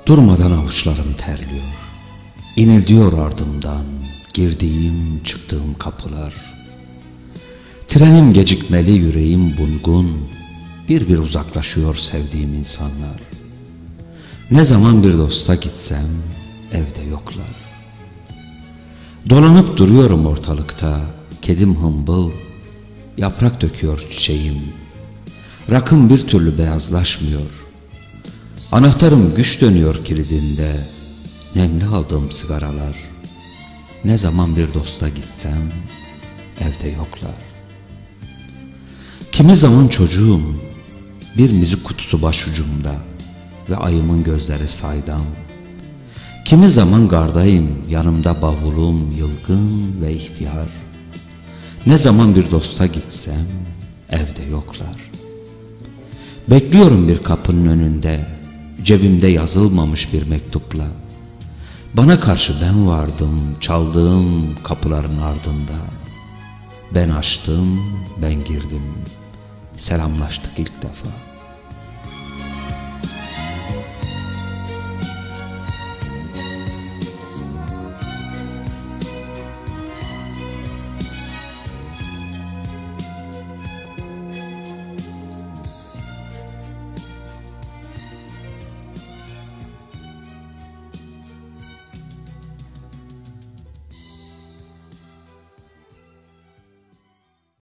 Durmadan avuçlarım terliyor. İnildiyor ardımdan girdiğim çıktığım kapılar. Trenim gecikmeli, yüreğim bulgun. Bir bir uzaklaşıyor sevdiğim insanlar. Ne zaman bir dosta gitsem evde yoklar. Dolanıp duruyorum ortalıkta, kedim hımbıl. Yaprak döküyor çiçeğim. Rakım bir türlü beyazlaşmıyor. Anahtarım güç dönüyor kilidinde. Nemli aldığım sigaralar. Ne zaman bir dosta gitsem evde yoklar. Kimi zaman çocuğum, bir müzik kutusu başucumda ve ayımın gözleri saydam. Kimi zaman gardayım, yanımda bavulum yılgın ve ihtiyar. Ne zaman bir dosta gitsem evde yoklar. Bekliyorum bir kapının önünde, cebimde yazılmamış bir mektupla. Bana karşı ben vardım, çaldığım kapıların ardında. Ben açtım, ben girdim, selamlaştık ilk defa.